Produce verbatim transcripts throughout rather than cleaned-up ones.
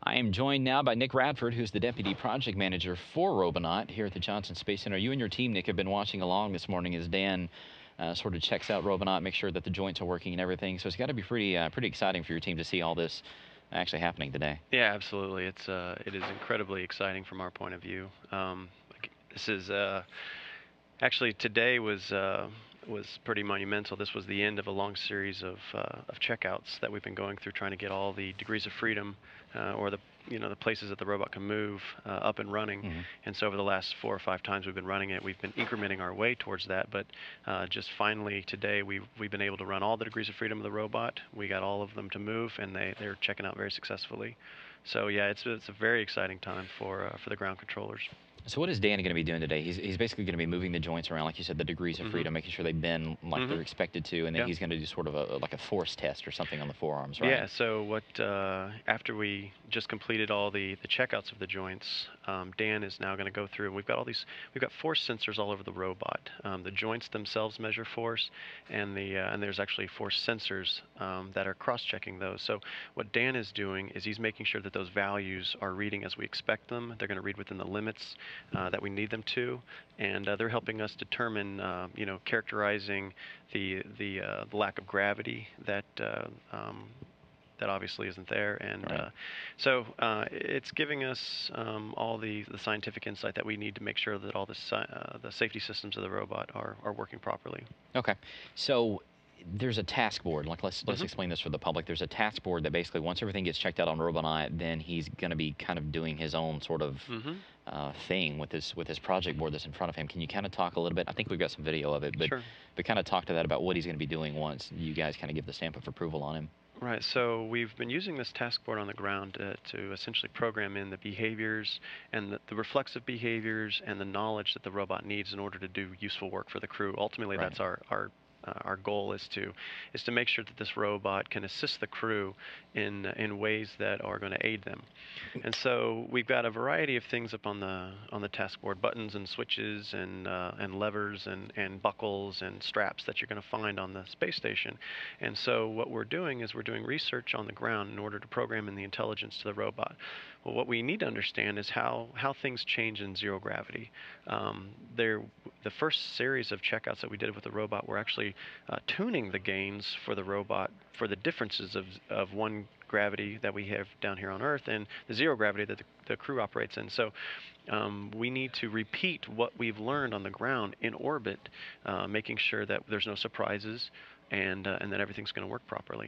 I am joined now by Nic Radford, who's the Deputy Project Manager for Robonaut here at the Johnson Space Center. You and your team, Nic, have been watching along this morning as Dan uh, sort of checks out Robonaut, makes sure that the joints are working and everything. So it's got to be pretty, uh, pretty exciting for your team to see all this actually happening today. Yeah, absolutely. It's uh, it is incredibly exciting from our point of view. Um, this is uh, actually today was uh, was pretty monumental. This was the end of a long series of uh, of checkouts that we've been going through, trying to get all the degrees of freedom uh, or the you know the places that the robot can move uh, up and running. Mm-hmm. And so over the last four or five times we've been running it, we've been incrementing our way towards that. But uh, just finally today we've we've been able to run all the degrees of freedom of the robot. We got all of them to move, and they they're checking out very successfully. So yeah, it's it's a very exciting time for uh, for the ground controllers. So what is Dan going to be doing today? He's, he's basically going to be moving the joints around, like you said, the degrees of freedom, mm-hmm. making sure they bend like mm-hmm. they're expected to, and then yeah. he's going to do sort of a like a force test or something on the forearms, right? Yeah. So what uh, after we just completed all the the checkouts of the joints, um, Dan is now going to go through, and we've got all these we've got force sensors all over the robot. Um, the joints themselves measure force, and the uh, and there's actually force sensors um, that are cross-checking those. So what Dan is doing is he's making sure that those values are reading as we expect them. They're going to read within the limits Uh, that we need them to, and uh, they're helping us determine, uh, you know, characterizing the the, uh, the lack of gravity that uh, um, that obviously isn't there, and right. uh, so uh, it's giving us um, all the the scientific insight that we need to make sure that all the uh, the safety systems of the robot are are working properly. Okay, so there's a task board. Like let's let's mm-hmm. explain this for the public. There's a task board that basically once everything gets checked out on Robonaut, then he's going to be kind of doing his own sort of mm-hmm. uh, thing with his with his project board that's in front of him. Can you kind of talk a little bit? I think we've got some video of it, but sure. but kind of talk to that about what he's going to be doing once you guys kind of give the stamp of approval on him. Right, so we've been using this task board on the ground uh, to essentially program in the behaviors and the, the reflexive behaviors and the knowledge that the robot needs in order to do useful work for the crew. Ultimately, right. that's our, our Uh, our goal is to is to make sure that this robot can assist the crew in in ways that are going to aid them. And so we've got a variety of things up on the on the task board: buttons and switches and uh, and levers and and buckles and straps that you're going to find on the space station. And so what we're doing is we're doing research on the ground in order to program in the intelligence to the robot. Well, what we need to understand is how how things change in zero gravity. Um, there, the first series of checkouts that we did with the robot were actually Uh, tuning the gains for the robot for the differences of, of one gravity that we have down here on Earth and the zero gravity that the, the crew operates in. So um, we need to repeat what we've learned on the ground in orbit, uh, making sure that there's no surprises and, uh, and that everything's going to work properly.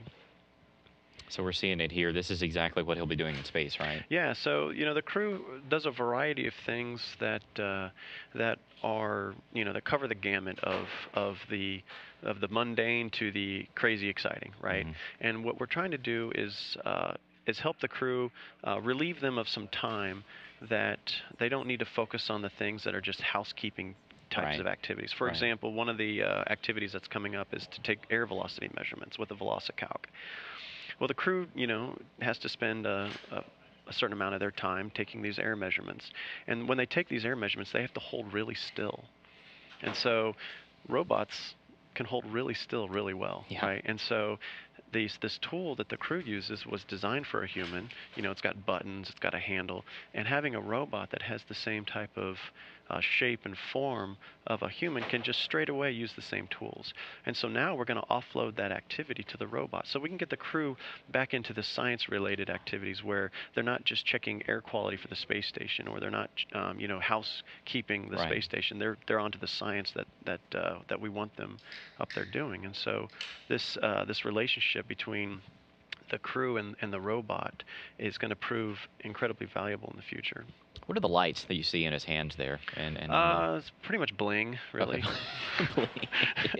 So we're seeing it here. This is exactly what he'll be doing in space, right? Yeah. So you know, the crew does a variety of things that uh, that are you know that cover the gamut of of the of the mundane to the crazy exciting, right? Mm-hmm. And what we're trying to do is uh, is help the crew, uh, relieve them of some time that they don't need to focus on the things that are just housekeeping types right. of activities. For right. example, one of the uh, activities that's coming up is to take air velocity measurements with a VelociCalc. Well, the crew, you know, has to spend a, a, a certain amount of their time taking these air measurements. And when they take these air measurements, they have to hold really still. And so robots can hold really still really well, yeah. right? And so these, this tool that the crew uses was designed for a human. You know, it's got buttons, it's got a handle. And having a robot that has the same type of uh, shape and form of a human can just straight away use the same tools. And so now we're going to offload that activity to the robot so we can get the crew back into the science-related activities where they're not just checking air quality for the space station or they're not, um, you know, housekeeping the right. space station. They're they're onto the science that that uh, that we want them up there doing. And so this uh, this relationship between the crew and, and the robot is going to prove incredibly valuable in the future. What are the lights that you see in his hands there? And, and uh, the... It's pretty much bling, really. Okay.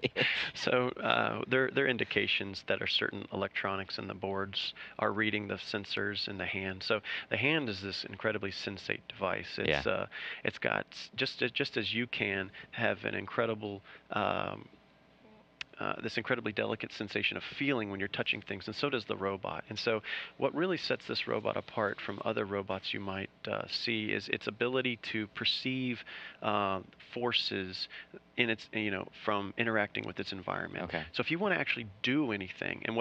So uh, they're, they're indications that are certain electronics in the boards are reading the sensors in the hand. So the hand is this incredibly sensate device. It's yeah. uh, it's got just just as you can have an incredible um, Uh, this incredibly delicate sensation of feeling when you're touching things, and so does the robot. And so what really sets this robot apart from other robots you might uh, see is its ability to perceive uh, forces in its, you know, from interacting with its environment. Okay. So if you want to actually do anything, and what we've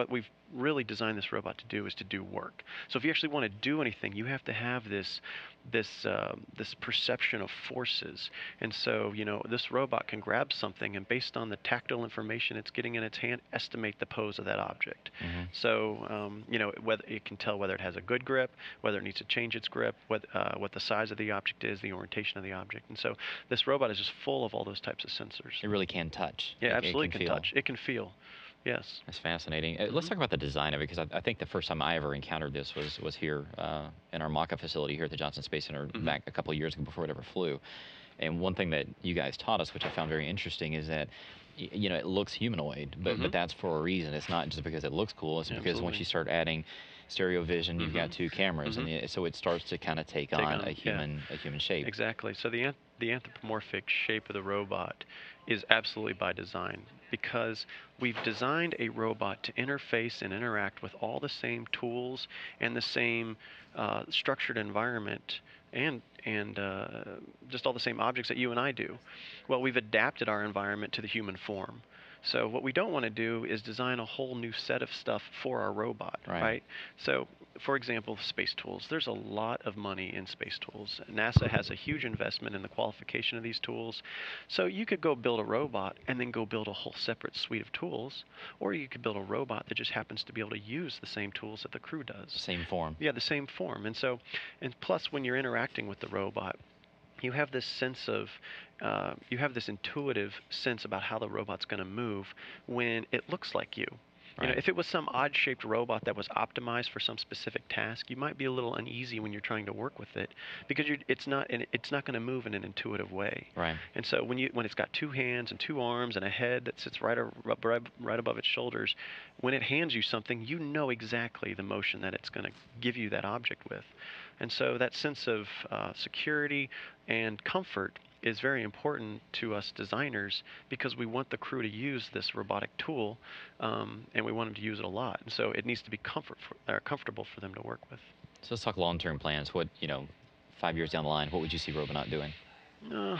really designed this robot to do is to do work. So if you actually want to do anything, you have to have this this uh, this perception of forces. And so, you know, this robot can grab something and based on the tactile information it's getting in its hand, estimate the pose of that object. Mm-hmm. So, um, you know, whether it can tell whether it has a good grip, whether it needs to change its grip, what uh, what the size of the object is, the orientation of the object. And so this robot is just full of all those types of sensors. It really can touch. Yeah, it, absolutely it can, can feel. touch. It can feel. Yes. That's fascinating. Uh, Mm-hmm. Let's talk about the design of it, because I, I think the first time I ever encountered this was was here uh, in our Maka facility here at the Johnson Space Center mm-hmm. back a couple of years ago before it ever flew. And one thing that you guys taught us, which I found very interesting, is that y you know it looks humanoid, but mm-hmm. but that's for a reason. It's not just because it looks cool. It's because Absolutely. once you start adding stereo vision, you've mm-hmm. got two cameras, mm-hmm. and the, so it starts to kind of take, take on, on a human yeah. a human shape. Exactly. So the the anthropomorphic shape of the robot is absolutely by design, because we've designed a robot to interface and interact with all the same tools and the same uh, structured environment and and uh, just all the same objects that you and I do. Well, we've adapted our environment to the human form. So what we don't want to do is design a whole new set of stuff for our robot, right? right? So, for example, space tools. There's a lot of money in space tools. NASA has a huge investment in the qualification of these tools. So you could go build a robot and then go build a whole separate suite of tools, or you could build a robot that just happens to be able to use the same tools that the crew does. Same form. Yeah, the same form. And so, and plus when you're interacting with the robot, you have this sense of, uh, you have this intuitive sense about how the robot's going to move when it looks like you. Right. You know, if it was some odd-shaped robot that was optimized for some specific task, you might be a little uneasy when you're trying to work with it, because you're, it's not it's not going to move in an intuitive way. Right. And so when you when it's got two hands and two arms and a head that sits right, right, right above its shoulders, when it hands you something, you know exactly the motion that it's going to give you that object with. And so that sense of uh, security and comfort is very important to us designers, because we want the crew to use this robotic tool, um, and we want them to use it a lot. And so it needs to be comfort for, uh, comfortable for them to work with. So let's talk long-term plans. What, you know, five years down the line, what would you see Robonaut doing? Uh,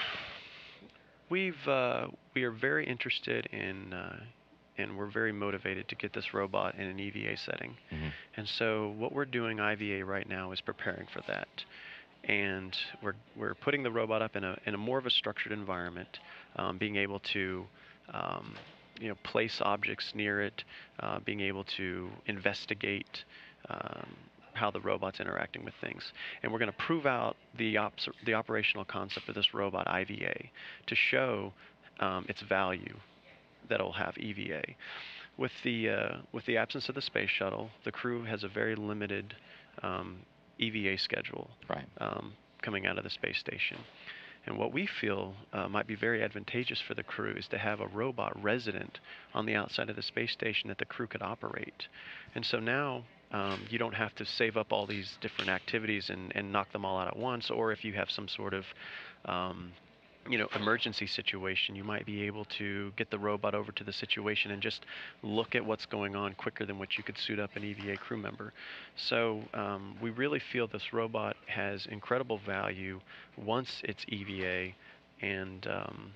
we've uh, we are very interested in, uh, and we're very motivated to get this robot in an E V A setting. Mm-hmm. And so what we're doing I V A right now is preparing for that. And we're, we're putting the robot up in a, in a more of a structured environment, um, being able to um, you know, place objects near it, uh, being able to investigate um, how the robot's interacting with things. And we're going to prove out the, ops the operational concept of this robot I V A to show um, its value that it'll have E V A. With the, uh, with the absence of the space shuttle, the crew has a very limited um, E V A schedule, right. um, coming out of the space station. And what we feel uh, might be very advantageous for the crew is to have a robot resident on the outside of the space station that the crew could operate. And so now um, you don't have to save up all these different activities and, and knock them all out at once, or if you have some sort of um, you know, emergency situation, you might be able to get the robot over to the situation and just look at what's going on quicker than what you could suit up an E V A crew member. So um, we really feel this robot has incredible value once it's E V A, and um,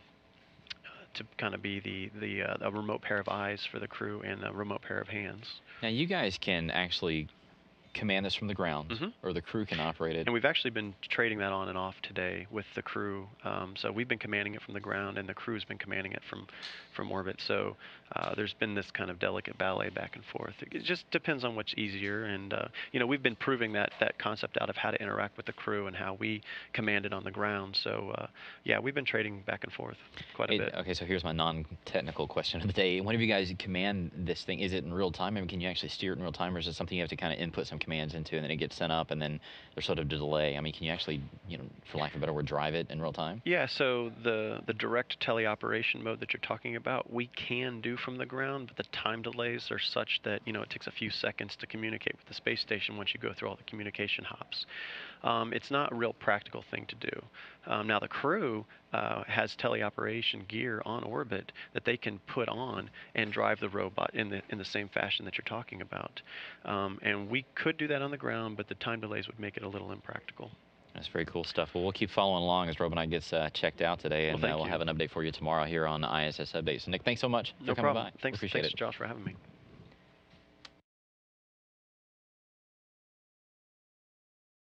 to kind of be the, the uh, a remote pair of eyes for the crew and a remote pair of hands. Now you guys can actually command this from the ground, mm-hmm. or the crew can operate it. And we've actually been trading that on and off today with the crew. Um, so we've been commanding it from the ground, and the crew's been commanding it from, from orbit. So uh, there's been this kind of delicate ballet back and forth. It just depends on what's easier. And uh, you know, we've been proving that that concept out of how to interact with the crew and how we command it on the ground. So uh, yeah, we've been trading back and forth quite a it, bit. Okay, so here's my non-technical question of the day. Whenever you guys command this thing, is it in real time? I mean, can you actually steer it in real time, or is it something you have to kind of input some commands into and then it gets sent up, and then there's sort of a delay? I mean, can you actually, you know, for lack of a better word, drive it in real time? Yeah, so the, the direct teleoperation mode that you're talking about, we can do from the ground, but the time delays are such that, you know, it takes a few seconds to communicate with the space station once you go through all the communication hops. Um, it's not a real practical thing to do. Um, now the crew uh, has teleoperation gear on orbit that they can put on and drive the robot in the in the same fashion that you're talking about. Um, and we could do that on the ground, but the time delays would make it a little impractical. That's very cool stuff. Well, we'll keep following along as Robonaut gets uh, checked out today, and well, uh, we'll you. have an update for you tomorrow here on I S S Updates. So Nick, thanks so much no for coming problem. by. Thanks, Appreciate thanks, it. Josh, for having me.